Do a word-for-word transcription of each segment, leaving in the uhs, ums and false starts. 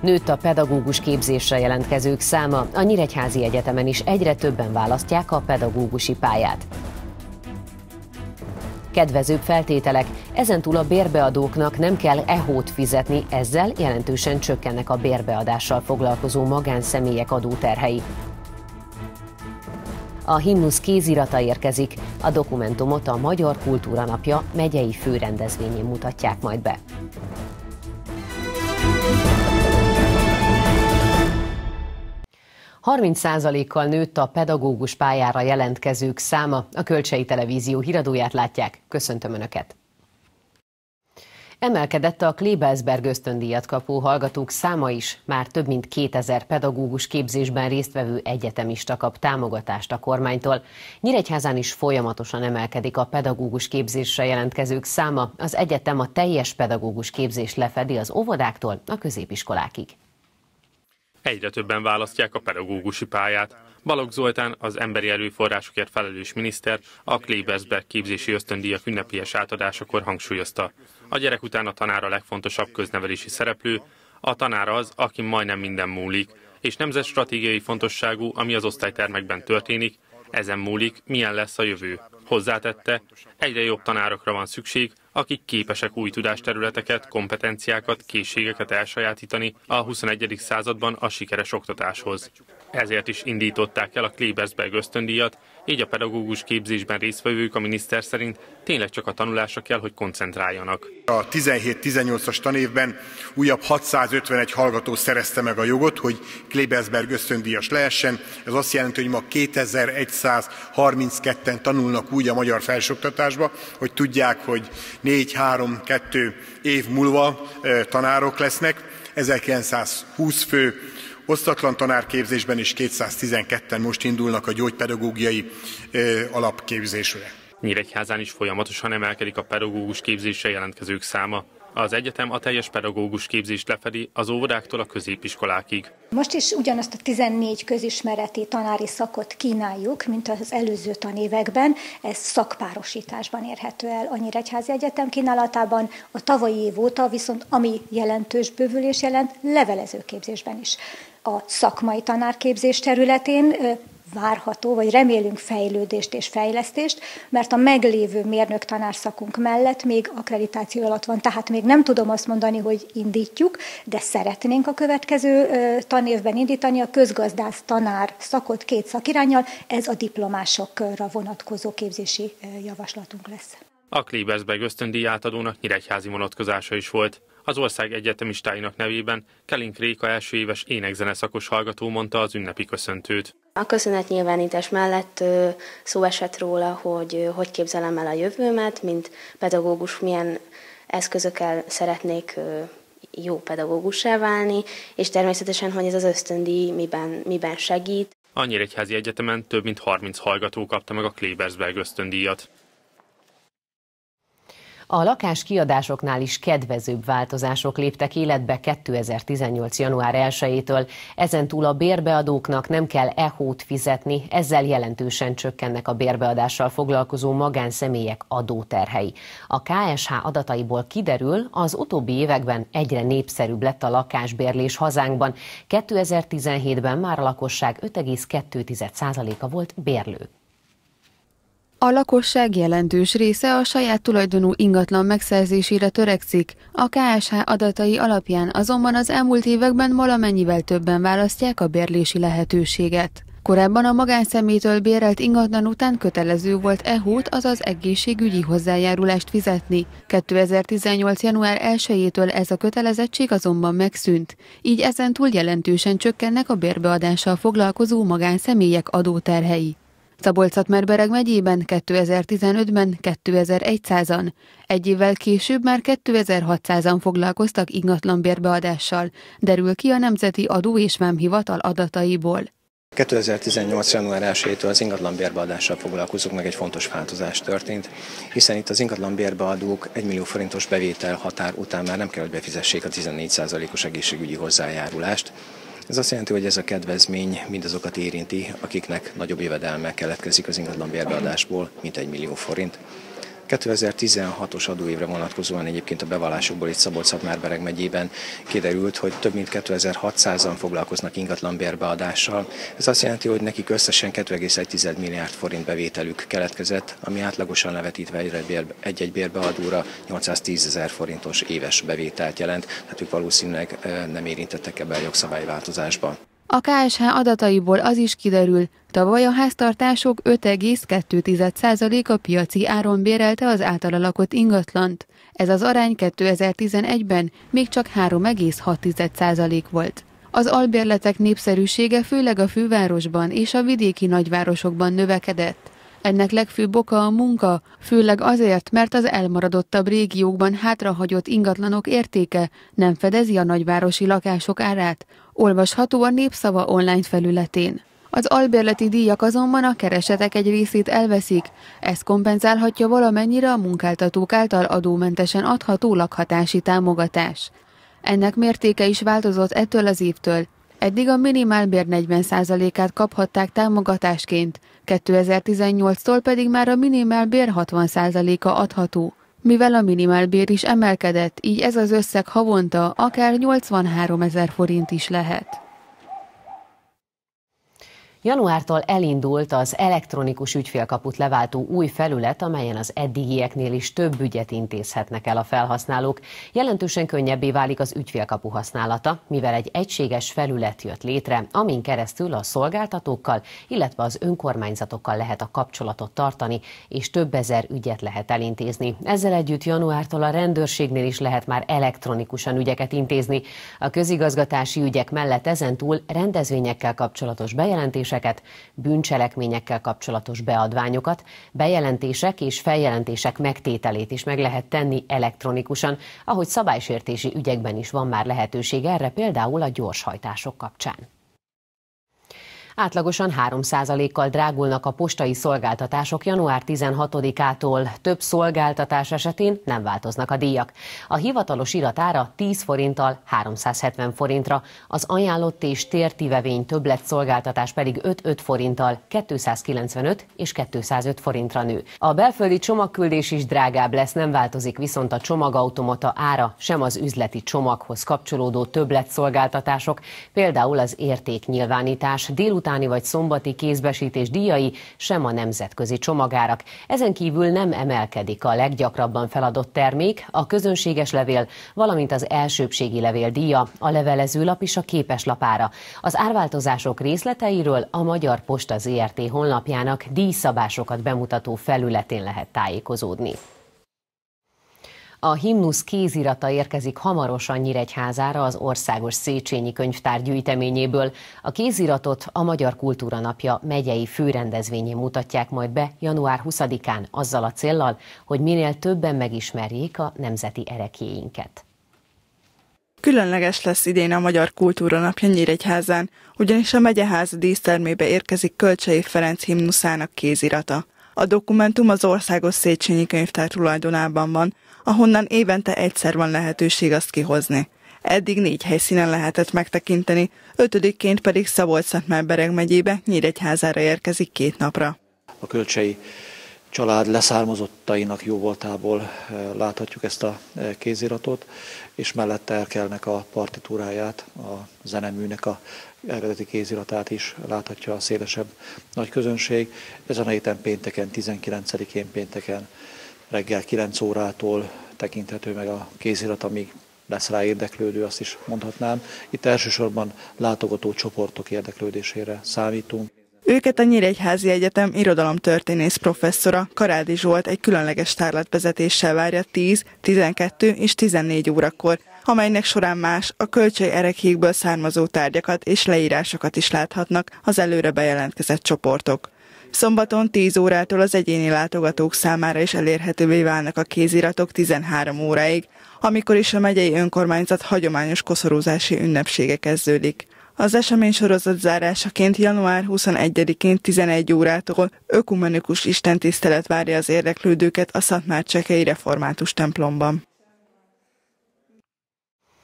Nőtt a pedagógus képzésre jelentkezők száma, a Nyíregyházi Egyetemen is egyre többen választják a pedagógusi pályát. Kedvezőbb feltételek, ezentúl a bérbeadóknak nem kell é há ó-t fizetni, ezzel jelentősen csökkennek a bérbeadással foglalkozó magánszemélyek adóterhei. A himnusz kézirata érkezik, a dokumentumot a Magyar Kultúra Napja megyei főrendezvényén mutatják majd be. harminc százalékkal nőtt a pedagógus pályára jelentkezők száma. A Kölcsei Televízió híradóját látják. Köszöntöm Önöket! Emelkedett a Klebersberg ösztöndíjat kapó hallgatók száma is. Már több mint kétezer pedagógus képzésben résztvevő egyetemista kap támogatást a kormánytól. Nyíregyházán is folyamatosan emelkedik a pedagógus képzésre jelentkezők száma. Az egyetem a teljes pedagógus képzést lefedi az óvodáktól a középiskolákig. Egyre többen választják a pedagógusi pályát. Balogh Zoltán, az emberi erőforrásokért felelős miniszter, a Klebersberg képzési ösztöndíjak ünnepélyes átadásakor hangsúlyozta. A gyerek után a tanár a legfontosabb köznevelési szereplő, a tanár az, aki majdnem minden múlik, és nemzetstratégiai fontosságú, ami az osztálytermekben történik, ezen múlik, milyen lesz a jövő. Hozzátette, egyre jobb tanárokra van szükség, akik képesek új tudásterületeket, kompetenciákat, készségeket elsajátítani a huszonegyedik században a sikeres oktatáshoz. Ezért is indították el a Klebersberg ösztöndíjat, így a pedagógus képzésben résztvevők a miniszter szerint tényleg csak a tanulásra kell, hogy koncentráljanak. A tizenhét-tizennyolcas tanévben újabb hatszázötvenegy hallgató szerezte meg a jogot, hogy Klebersberg ösztöndíjas lehessen. Ez azt jelenti, hogy ma kétezer-egyszázharmincketten tanulnak úgy a magyar felsőoktatásba, hogy tudják, hogy négy-három-kettő év múlva tanárok lesznek. ezerkilencszázhúsz fő osztatlan tanárképzésben is kétszáztizenketten most indulnak a gyógypedagógiai alapképzésre. Nyíregyházán is folyamatosan emelkedik a pedagógus képzésre jelentkezők száma. Az egyetem a teljes pedagógus képzést lefedi az óvodáktól a középiskolákig. Most is ugyanazt a tizennégy közismereti tanári szakot kínáljuk, mint az előző tanévekben. Ez szakpárosításban érhető el a Nyíregyházi Egyetem kínálatában. A tavalyi év óta viszont ami jelentős bővülés jelent, levelezőképzésben is. A szakmai tanárképzés területén várható, vagy remélünk fejlődést és fejlesztést, mert a meglévő mérnök tanárszakunk mellett még akkreditáció alatt van, tehát még nem tudom azt mondani, hogy indítjuk, de szeretnénk a következő tanévben indítani a közgazdász tanár szakot két szakiránnyal, ez a diplomásokra vonatkozó képzési javaslatunk lesz. A Klebersberg ösztöndíj átadónak nyíregyházi vonatkozása is volt. Az ország egyetemistáinak nevében Kelink Réka első éves énekzene szakos hallgató mondta az ünnepi köszöntőt. A köszönetnyilvánítás mellett szó esett róla, hogy hogy képzelem el a jövőmet, mint pedagógus, milyen eszközökkel szeretnék jó pedagógussá válni, és természetesen, hogy ez az ösztöndíj miben, miben segít. A Nyíregyházi Egyetemen több mint harminc hallgató kapta meg a Klebersberg ösztöndíjat. A lakáskiadásoknál is kedvezőbb változások léptek életbe kétezer-tizennyolc. január elsejétől. Ezentúl a bérbeadóknak nem kell é há ó-t fizetni, ezzel jelentősen csökkennek a bérbeadással foglalkozó magánszemélyek adóterhei. A ká es há adataiból kiderül, az utóbbi években egyre népszerűbb lett a lakásbérlés hazánkban. kétezer-tizenhétben már a lakosság öt egész kettő százaléka volt bérlő. A lakosság jelentős része a saját tulajdonú ingatlan megszerzésére törekszik, a ká es há adatai alapján azonban az elmúlt években valamennyivel többen választják a bérlési lehetőséget. Korábban a magánszemélytől bérelt ingatlan után kötelező volt é há ó-t, azaz egészségügyi hozzájárulást fizetni. kétezer-tizennyolc. január elsejétől ez a kötelezettség azonban megszűnt, így ezentúl jelentősen csökkennek a bérbeadással foglalkozó magánszemélyek adóterhei. Szabolcs-Szatmár-Bereg megyében kétezer-tizenötben kétezer-százan, egy évvel később már kétezer-hatszázan foglalkoztak ingatlan bérbeadással, derül ki a Nemzeti Adó- és Vámhivatal adataiból. kétezer-tizennyolc. január elsejétől az ingatlan bérbeadással foglalkozók meg egy fontos változás történt, hiszen itt az ingatlan bérbeadók egy millió forintos bevétel határ után már nem kell, hogy befizessék a tizennégy százalékos egészségügyi hozzájárulást. Ez azt jelenti, hogy ez a kedvezmény mindazokat érinti, akiknek nagyobb jövedelme keletkezik az ingatlan bérbeadásból, mint egy millió forint. kétezer-tizenhatos adóévre vonatkozóan egyébként a bevallásokból itt Szabolcs-Szatmár-Bereg megyében kiderült, hogy több mint kétezer-hatszázan foglalkoznak ingatlan bérbeadással. Ez azt jelenti, hogy nekik összesen kettő egész egy milliárd forint bevételük keletkezett, ami átlagosan levetítve egy-egy bérbeadóra nyolcszáztízezer forintos éves bevételt jelent, tehát ők valószínűleg nem érintettek ebbe a jogszabályváltozásban. A ká es há adataiból az is kiderül, tavaly a háztartások öt egész kettő százaléka piaci áron bérelte az általa lakott ingatlant. Ez az arány kétezer-tizenegyben még csak három egész hat százalék volt. Az albérletek népszerűsége főleg a fővárosban és a vidéki nagyvárosokban növekedett. Ennek legfőbb oka a munka, főleg azért, mert az elmaradottabb régiókban hátrahagyott ingatlanok értéke nem fedezi a nagyvárosi lakások árát, olvasható a Népszava online felületén. Az albérleti díjak azonban a keresetek egy részét elveszik, ez kompenzálhatja valamennyire a munkáltatók által adómentesen adható lakhatási támogatás. Ennek mértéke is változott ettől az évtől. Eddig a minimálbér negyven százalékát kaphatták támogatásként, kétezer-tizennyolctól pedig már a minimálbér hatvan százaléka adható. Mivel a minimálbér is emelkedett, így ez az összeg havonta akár nyolcvanháromezer forint is lehet. Januártól elindult az elektronikus ügyfélkaput leváltó új felület, amelyen az eddigieknél is több ügyet intézhetnek el a felhasználók. Jelentősen könnyebbé válik az ügyfélkapu használata, mivel egy egységes felület jött létre, amin keresztül a szolgáltatókkal, illetve az önkormányzatokkal lehet a kapcsolatot tartani, és több ezer ügyet lehet elintézni. Ezzel együtt januártól a rendőrségnél is lehet már elektronikusan ügyeket intézni. A közigazgatási ügyek mellett ezentúl rendezvényekkel kapcsolatos bejelentések, bűncselekményekkel kapcsolatos beadványokat, bejelentések és feljelentések megtételét is meg lehet tenni elektronikusan, ahogy szabálysértési ügyekben is van már lehetőség erre, például a gyorshajtások kapcsán. Átlagosan három százalékkal drágulnak a postai szolgáltatások január tizenhatodikától. Több szolgáltatás esetén nem változnak a díjak. A hivatalos iratára tíz forinttal háromszázhetven forintra, az ajánlott és tértivevény többlet szolgáltatás pedig öt-öt forinttal kétszázkilencvenöt és kétszázöt forintra nő. A belföldi csomagküldés is drágább lesz, nem változik viszont a csomagautomata ára, sem az üzleti csomaghoz kapcsolódó többlet szolgáltatások, például az értéknyilvánítás, délután vagy szombati kézbesítés díjai, sem a nemzetközi csomagárak. Ezen kívül nem emelkedik a leggyakrabban feladott termék, a közönséges levél, valamint az elsőbbségi levél díja, a levelezőlap és a képeslapára. Az árváltozások részleteiről a Magyar Posta zé er té honlapjának díjszabásokat bemutató felületén lehet tájékozódni. A himnusz kézirata érkezik hamarosan Nyíregyházára az Országos Széchenyi Könyvtár gyűjteményéből. A kéziratot a Magyar Kultúra Napja megyei főrendezvényén mutatják majd be január huszadikán azzal a céllal, hogy minél többen megismerjék a nemzeti ereklyéinket. Különleges lesz idén a Magyar Kultúra Napja Nyíregyházán, ugyanis a megyeház dísztermébe érkezik Kölcsey Ferenc himnuszának kézirata. A dokumentum az Országos Széchenyi Könyvtár tulajdonában van, ahonnan évente egyszer van lehetőség azt kihozni. Eddig négy helyszínen lehetett megtekinteni, ötödikként pedig Szabolcs-Szatmár-Bereg megyébe, Nyíregyházára érkezik két napra. A Kölcsey család leszármazottainak jóvoltából láthatjuk ezt a kéziratot, és mellette Erkelnek a partitúráját, a zeneműnek a eredeti kéziratát is láthatja a szélesebb nagy közönség. Ezen a héten pénteken, tizenkilencedikén pénteken reggel kilenc órától tekinthető meg a kézirat, amíg lesz rá érdeklődő, azt is mondhatnám. Itt elsősorban látogató csoportok érdeklődésére számítunk. Őket a Nyíregyházi Egyetem irodalomtörténész professzora, Karádi Zsolt egy különleges tárlatvezetéssel várja tíz, tizenkettő és tizennégy órakor, amelynek során más, a Kölcsey ereklyékből származó tárgyakat és leírásokat is láthatnak az előre bejelentkezett csoportok. Szombaton tíz órától az egyéni látogatók számára is elérhetővé válnak a kéziratok tizenhárom óráig, amikor is a megyei önkormányzat hagyományos koszorúzási ünnepsége kezdődik. Az esemény sorozat zárásaként január huszonegyedikén tizenegy órától ökumenikus istentisztelet várja az érdeklődőket a szatmárcsekei református templomban.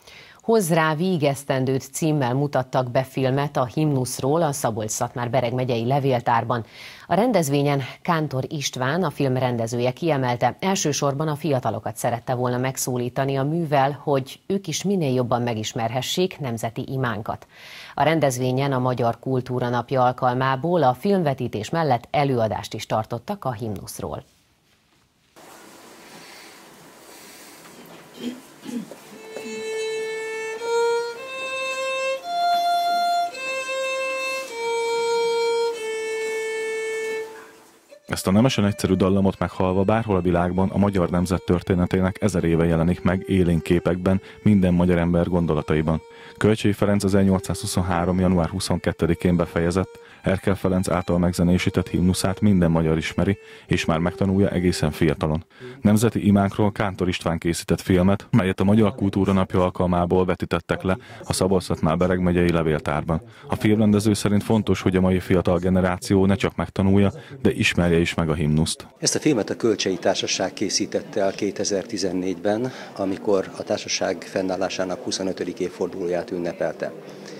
Hozz rá vígesztendőt címmel mutattak be filmet a himnuszról a Szabolcs-Szatmár-Bereg megyei levéltárban. A rendezvényen Kántor István, a film rendezője kiemelte, elsősorban a fiatalokat szerette volna megszólítani a művel, hogy ők is minél jobban megismerhessék nemzeti imánkat. A rendezvényen a Magyar Kultúra Napja alkalmából a filmvetítés mellett előadást is tartottak a himnuszról. Ezt a nemesen egyszerű dallamot meghallva bárhol a világban a magyar nemzet történetének ezer éve jelenik meg élénk képekben, minden magyar ember gondolataiban. Kölcsey Ferenc ezernyolcszázhuszonhárom. január huszonkettedikén befejezett, Erkel Ferenc által megzenésített himnuszát minden magyar ismeri, és már megtanulja egészen fiatalon. Nemzeti imánkról Kántor István készített filmet, melyet a Magyar Kultúra Napja alkalmából vetítettek le a Szabolcs-Szatmár-Bereg megyei levéltárban. A filmrendező szerint fontos, hogy a mai fiatal generáció ne csak megtanulja, de ismerje is meg a himnuszt. Ezt a filmet a Kölcsey Társaság készítette el kétezer-tizennégyben, amikor a társaság fennállásának huszonötödik évfordulóját ünnepelte.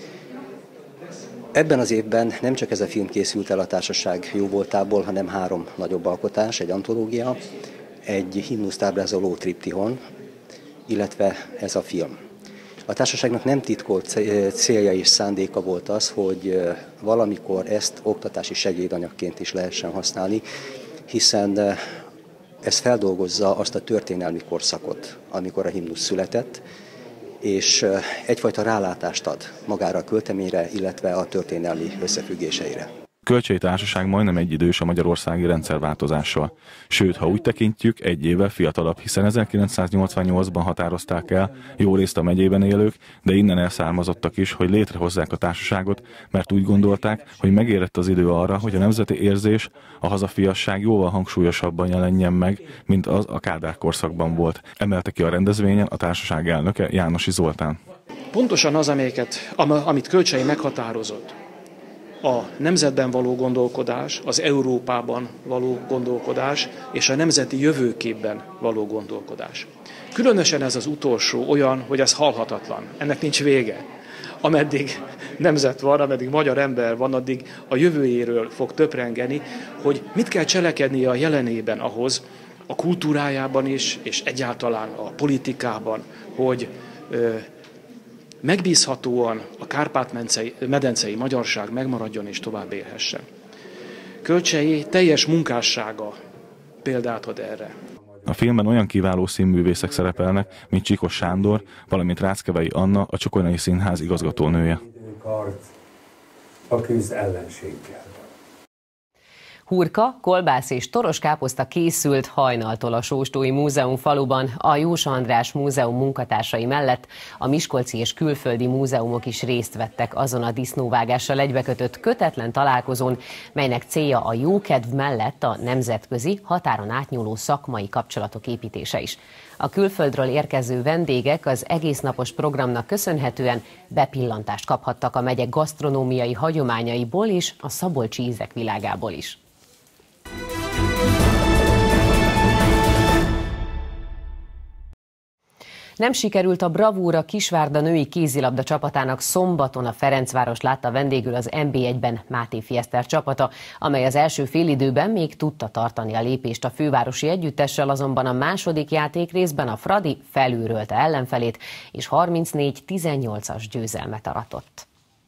Ebben az évben nem csak ez a film készült el a társaság jóvoltából, hanem három nagyobb alkotás, egy antológia, egy himnuszt ábrázoló triptihon, illetve ez a film. A társaságnak nem titkolt célja és szándéka volt az, hogy valamikor ezt oktatási segédanyagként is lehessen használni, hiszen ez feldolgozza azt a történelmi korszakot, amikor a himnusz született, és egyfajta rálátást ad magára a költeményre, illetve a történelmi összefüggéseire. Kölcsey Társaság majdnem egyidős a magyarországi rendszerváltozással. Sőt, ha úgy tekintjük, egy évvel fiatalabb, hiszen ezerkilencszáznyolcvannyolcban határozták el, jó részt a megyében élők, de innen elszármazottak is, hogy létrehozzák a társaságot, mert úgy gondolták, hogy megérett az idő arra, hogy a nemzeti érzés, a hazafiasság jóval hangsúlyosabban jelenjen meg, mint az a Kádár korszakban volt. Emelte ki a rendezvényen a társaság elnöke, Jánosi Zoltán. Pontosan az, amiket, amit Kölcsey meghatározott, a nemzetben való gondolkodás, az Európában való gondolkodás és a nemzeti jövőképben való gondolkodás. Különösen ez az utolsó olyan, hogy ez halhatatlan, ennek nincs vége. Ameddig nemzet van, ameddig magyar ember van, addig a jövőjéről fog töprengeni, hogy mit kell cselekednie a jelenében ahhoz, a kultúrájában is, és egyáltalán a politikában, hogy ö, megbízhatóan a Kárpát-medencei magyarság megmaradjon és tovább élhessen. Kölcsey teljes munkássága példát ad erre. A filmben olyan kiváló színművészek szerepelnek, mint Csikos Sándor, valamint Ráckevei Anna, a Csokonai Színház igazgatónője. A küzd ellenséggel. Hurka, kolbász és toroskáposzta készült hajnaltól a Sóstói Múzeum faluban. A Jósa András Múzeum munkatársai mellett a miskolci és külföldi múzeumok is részt vettek azon a disznóvágással egybekötött kötetlen találkozón, melynek célja a jókedv mellett a nemzetközi, határon átnyúló szakmai kapcsolatok építése is. A külföldről érkező vendégek az egésznapos programnak köszönhetően bepillantást kaphattak a megye gasztronómiai hagyományaiból és a szabolcsi ízek világából is. Nem sikerült a bravúra Kisvárda női kézilabda csapatának szombaton, a Ferencváros látta vendégül az en bé egyben Máté Fieszter csapata, amely az első félidőben még tudta tartani a lépést a fővárosi együttessel, azonban a második játékrészben a Fradi felülrölte ellenfelét, és harmincnégy tizennyolcas győzelmet aratott.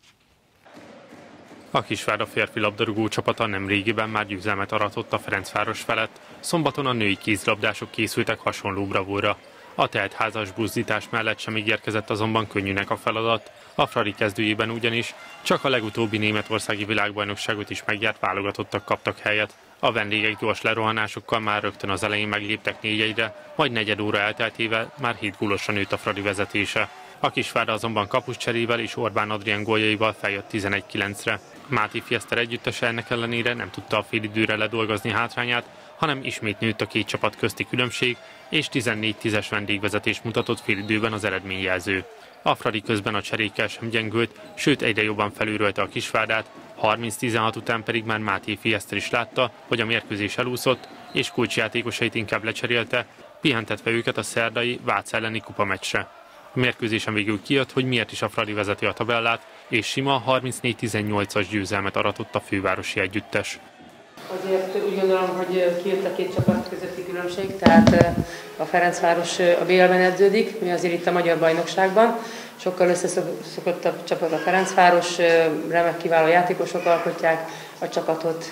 A Kisvárda férfi labdarúgó csapata nemrégiben már győzelmet aratott a Ferencváros felett, szombaton a női kézilabdások készültek hasonló bravúra. A teltházas buzdítás mellett sem ígérkezett azonban könnyűnek a feladat. A Fradi kezdőjében ugyanis csak a legutóbbi németországi világbajnokságot is megjárt válogatottak kaptak helyet. A vendégek gyors lerohanásokkal már rögtön az elején megléptek négy egyre, majd negyed óra elteltével már hét gólosra nőtt a Fradi vezetése. A Kisvárda azonban kapuscserével és Orbán Adrián góljaival feljött tizenegy kilencre. Máté Fieszter együttese ennek ellenére nem tudta a félidőre ledolgozni hátrányát, hanem ismét nőtt a két csapat közti különbség, és tizennégy tízes vendégvezetést mutatott félidőben az eredményjelző. A Fradi közben a cserékkel sem gyengült, sőt egyre jobban felülrölte a Kisvárdát, harminc tizenhat után pedig már Máté Fieszter is látta, hogy a mérkőzés elúszott, és kulcsjátékosait inkább lecserélte, pihentetve őket a szerdai Vác elleni kupameccsre. A mérkőzésen végül kijött, hogy miért is a Fradi vezeti a tabellát, és sima harmincnégy tizennyolcas győzelmet aratott a fővárosi együttes. Azért úgy gondolom, hogy kijött a két csapat közötti különbség, tehát a Ferencváros a bé el-ben edződik, mi azért itt a magyar bajnokságban. Sokkal összeszokottabb csapat a Ferencváros, remek kiváló játékosok alkotják a csapatot,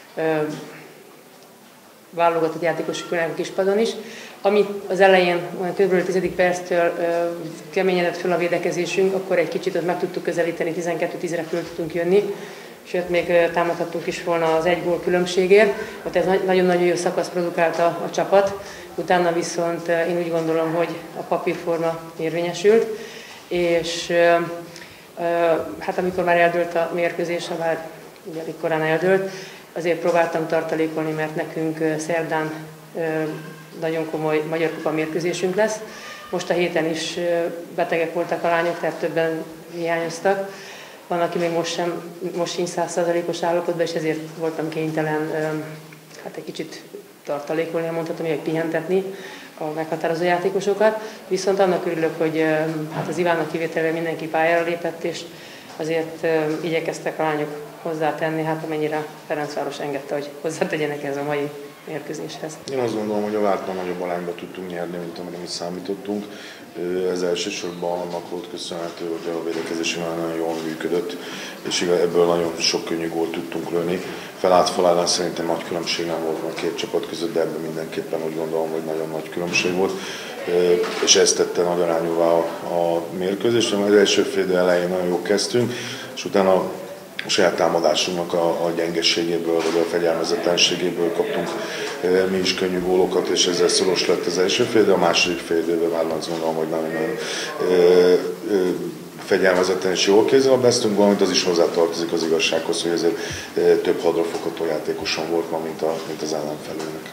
válogatott játékosok ülnek a kispadon is. Ami az elején, körülbelül a tizedik perctől keményedett föl a védekezésünk, akkor egy kicsit ott meg tudtuk közelíteni, tizenkettő tízre föl tudtunk jönni, sőt még támadhattunk is volna az egy gól különbségért. Ott ez nagyon-nagyon jó szakasz produkálta a csapat, utána viszont én úgy gondolom, hogy a papírforma érvényesült, és hát amikor már eldőlt a mérkőzés, ha már ugye elég korán eldőlt, azért próbáltam tartalékolni, mert nekünk szerdán nagyon komoly Magyar Kupa mérkőzésünk lesz. Most a héten is betegek voltak a lányok, tehát többen hiányoztak. Van, aki még most sem, most sincs száz százalékos állapotban, és ezért voltam kénytelen hát egy kicsit tartalékolni, mondhatom, hogy pihentetni a meghatározó játékosokat. Viszont annak örülök, hogy hát az Ivánnak kivételével mindenki pályára lépett, és azért igyekeztek a lányok hozzátenni, hát amennyire Ferencváros engedte, hogy hozzátegyenek ez a mai mérkőzéshez. Én azt gondolom, hogy a vártnál nagyobb arányba tudtunk nyerni, mint amire mi számítottunk. Ez elsősorban annak volt köszönhető, hogy a védekezési nagyon jól működött, és ebből nagyon sok könnyű gólt tudtunk lőni. Felátfalálás szerintem nagy különbség nem volt a két csapat között, de ebben mindenképpen úgy gondolom, hogy nagyon nagy különbség volt. És ez tette nagy arányúvá a, a mérkőzést. Az első fél idő elején nagyon jól kezdtünk, és utána a saját támadásunknak a, a gyengeségéből, vagy a fegyelmezetlenségéből kaptunk e, mi is könnyű gólokat, és ezzel szoros lett az első fél idő, a második fél időben már azt gondolom, hogy nagyon-nagyon e, e, fegyelmezetten és jól kézilabdáztunk, valamint az is hozzátartozik az igazsághoz, hogy ezért e, több hadrafogható játékoson volt ma, mint, a, mint az ellenfelőnek.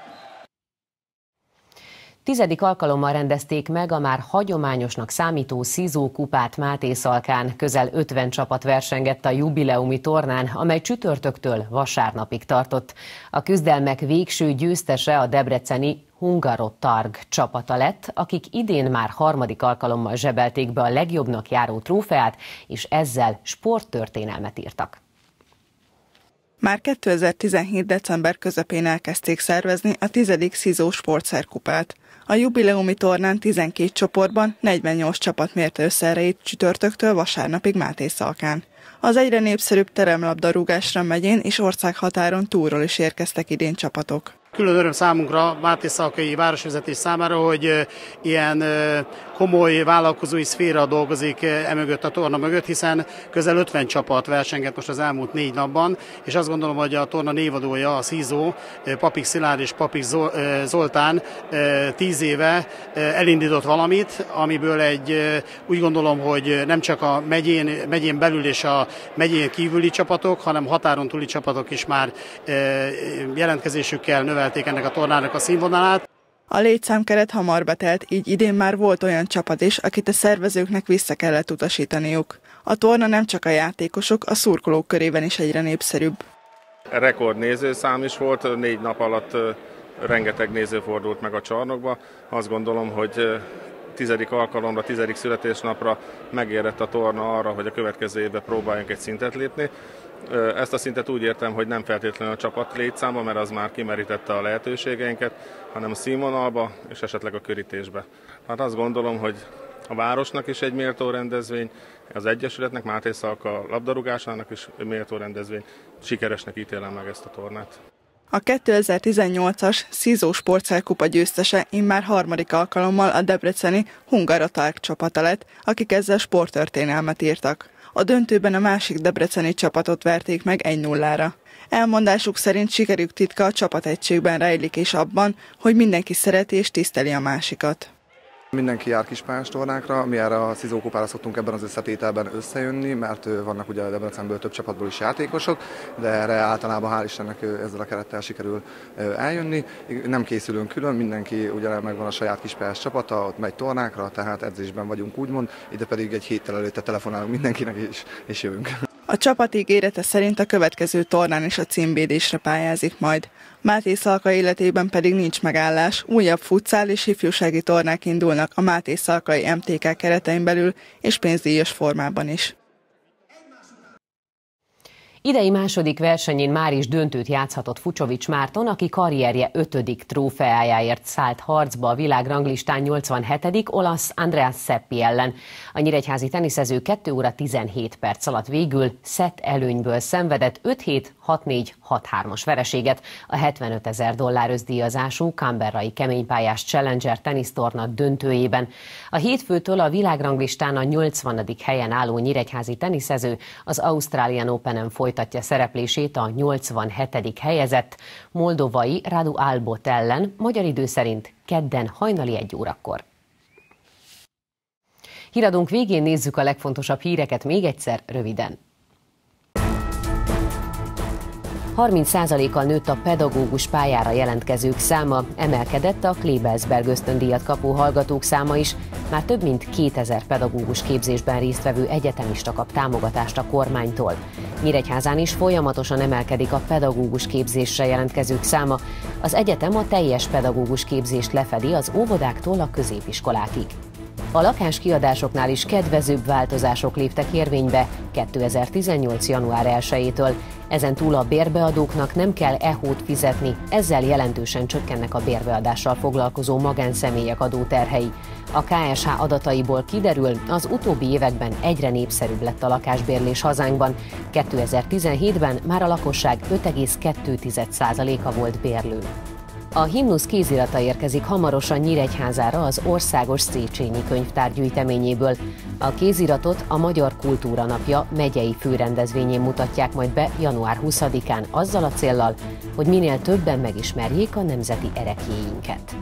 Tizedik alkalommal rendezték meg a már hagyományosnak számító Szizó kupát Mátészalkán. Közel ötven csapat versengett a jubileumi tornán, amely csütörtöktől vasárnapig tartott. A küzdelmek végső győztese a debreceni Hungarotarg csapata lett, akik idén már harmadik alkalommal zsebelték be a legjobbnak járó trófeát, és ezzel sporttörténelmet írtak. Már kétezer-tizenhét. december közepén elkezdték szervezni a tizedik Szizó sportszerkupát. A jubileumi tornán tizenkét csoportban negyvennyolc csapat mérte össze erejét csütörtöktől vasárnapig Mátészalkán. Az egyre népszerűbb teremlabdarúgásra megyén és országhatáron túlról is érkeztek idén csapatok. Külön öröm számunkra, mátészalkai városvezetés számára, hogy ilyen komoly vállalkozói szféra dolgozik emögött a torna mögött, hiszen közel ötven csapat versengett most az elmúlt négy napban, és azt gondolom, hogy a torna névadója, a Szizó, Papik Szilárd és Papik Zoltán tíz éve elindított valamit, amiből egy, úgy gondolom, hogy nem csak a megyén, megyén belül és a megyén kívüli csapatok, hanem határon túli csapatok is már jelentkezésükkel növelték ennek a tornának a színvonalát. A létszámkeret hamar betelt, így idén már volt olyan csapat is, akit a szervezőknek vissza kellett utasítaniuk. A torna nem csak a játékosok, a szurkolók körében is egyre népszerűbb. Rekord nézőszám is volt, négy nap alatt rengeteg néző fordult meg a csarnokba. Azt gondolom, hogy tizedik alkalomra, tizedik születésnapra megérett a torna arra, hogy a következő évben próbáljunk egy szintet lépni. Ezt a szintet úgy értem, hogy nem feltétlenül a csapat létszáma, mert az már kimerítette a lehetőségeinket, hanem a színvonalba és esetleg a körítésbe. Hát azt gondolom, hogy a városnak is egy méltó rendezvény, az Egyesületnek, Mátészalka labdarúgásának is méltó rendezvény. Sikeresnek ítélem meg ezt a tornát. A kétezer-tizennyolcas Szizó sportszerkupa győztese immár harmadik alkalommal a debreceni Hungarotarg csapata lett, akik ezzel sporttörténelmet írtak. A döntőben a másik debreceni csapatot verték meg egy nullára. Elmondásuk szerint sikerük titka a csapategységben rejlik és abban, hogy mindenki szereti és tiszteli a másikat. Mindenki jár kispályás tornákra, mi erre a Szizó kupára szoktunk ebben az összetételben összejönni, mert vannak ugye a Debrecenből több csapatból is játékosok, de erre általában hál' Istennek ezzel a kerettel sikerül eljönni. Nem készülünk külön, mindenki ugye megvan a saját kispályás csapata, ott megy tornákra, tehát edzésben vagyunk úgymond, ide pedig egy héttel előtte telefonálunk mindenkinek és, és jövünk. A csapat ígérete szerint a következő tornán is a címvédésre pályázik majd. Máté Szalka életében pedig nincs megállás, újabb futszál és ifjúsági tornák indulnak a Máté Szalkai em té ká keretein belül és pénzdíjas formában is. Idei második versenyén már is döntőt játszhatott Fucsovics Márton, aki karrierje ötödik trófeájáért szállt harcba a világranglistán nyolcvanhetedik olasz Andreas Seppi ellen. A nyíregyházi teniszező kettő óra tizenhét perc alatt végül szett előnyből szenvedett öt hét, hat négy, hat hármas vereséget a hetvenöt ezer dollár összdíjazású canberrai keménypályás Challenger tenisztorna döntőjében. A hétfőtől a világranglistán a nyolcvanadik helyen álló nyíregyházi teniszező az Australian Openen folytatja szereplését a nyolcvanhetedik helyezett moldovai Radu Albot ellen, magyar idő szerint kedden hajnali egy órakor. Híradónk végén nézzük a legfontosabb híreket még egyszer röviden. harminc százalékkal nőtt a pedagógus pályára jelentkezők száma, emelkedett a Klebersberg ösztöndíjat kapó hallgatók száma is, már több mint kétezer pedagógus képzésben résztvevő egyetemista kap támogatást a kormánytól. Nyíregyházán is folyamatosan emelkedik a pedagógus képzésre jelentkezők száma, az egyetem a teljes pedagógus képzést lefedi az óvodáktól a középiskolákig. A lakáskiadásoknál is kedvezőbb változások léptek érvénybe kétezer-tizennyolc. január elsejétől. Ezen túl a bérbeadóknak nem kell é há-t fizetni, ezzel jelentősen csökkennek a bérbeadással foglalkozó magánszemélyek adóterhei. A ká es há adataiból kiderül, az utóbbi években egyre népszerűbb lett a lakásbérlés hazánkban. kétezer-tizenhétben már a lakosság öt egész kettő százaléka volt bérlő. A himnusz kézirata érkezik hamarosan Nyíregyházára az Országos Széchenyi Könyvtár gyűjteményéből. A kéziratot a Magyar Kultúra Napja megyei főrendezvényén mutatják majd be január huszadikán azzal a céllal, hogy minél többen megismerjék a nemzeti ereklyéinket.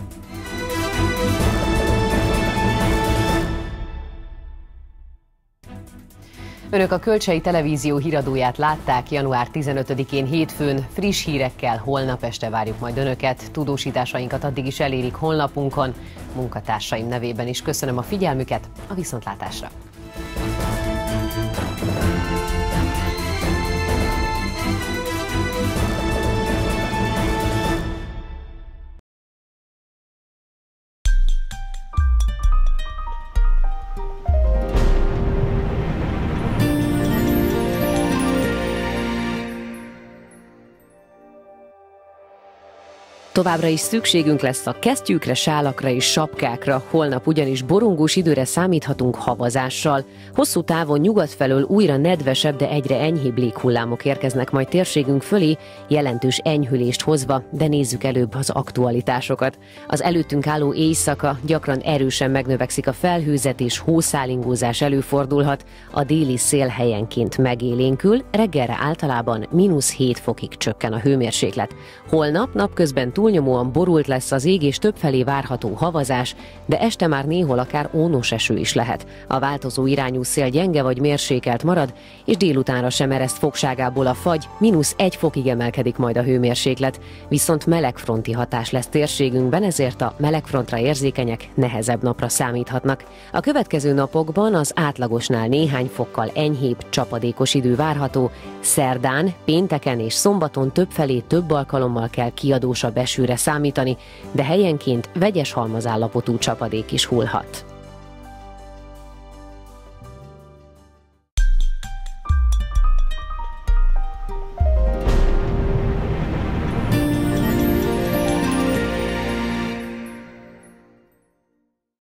Önök a Kölcsei Televízió híradóját látták január tizenötödikén hétfőn. Friss hírekkel holnap este várjuk majd Önöket. Tudósításainkat addig is elérik honlapunkon. Munkatársaim nevében is köszönöm a figyelmüket, a viszontlátásra! Továbbra is szükségünk lesz a kesztyűkre, sálakra és sapkákra, holnap ugyanis borongós időre számíthatunk havazással. Hosszú távon nyugat felől újra nedvesebb, de egyre enyhébb léghullámok érkeznek majd térségünk fölé, jelentős enyhülést hozva, de nézzük előbb az aktualitásokat. Az előttünk álló éjszaka gyakran erősen megnövekszik a felhőzet és hószálingózás előfordulhat, a déli szél helyenként megélénkül, reggelre általában mínusz hét fokig csökken a hőmérséklet. Holnap napközben túlnyomóan borult lesz az ég, és többfelé várható havazás, de este már néhol akár ónos eső is lehet. A változó irányú szél gyenge vagy mérsékelt marad, és délutánra sem ereszt fogságából a fagy, mínusz egy fokig emelkedik majd a hőmérséklet, viszont melegfronti hatás lesz térségünkben, ezért a melegfrontra érzékenyek nehezebb napra számíthatnak. A következő napokban az átlagosnál néhány fokkal enyhébb, csapadékos idő várható, szerdán, pénteken és szombaton többfelé több alkalommal kell kiadósabb esőre számítani, de helyenként vegyes halmazállapotú csapadék is hullhat.